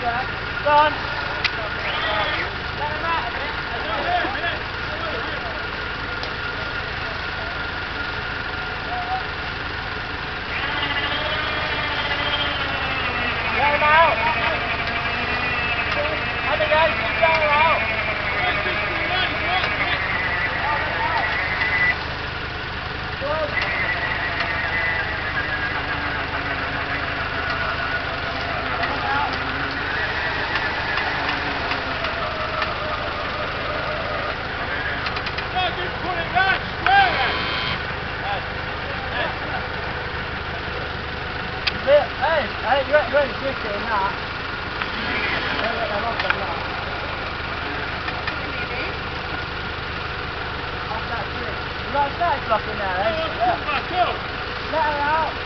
Go on. Let him out a bit. Let him out. Have a go. Let him out. Hey, you're going to switch it or not. Don't let them off on that. Off that switch. You've got a side block in there, eh? Let her out.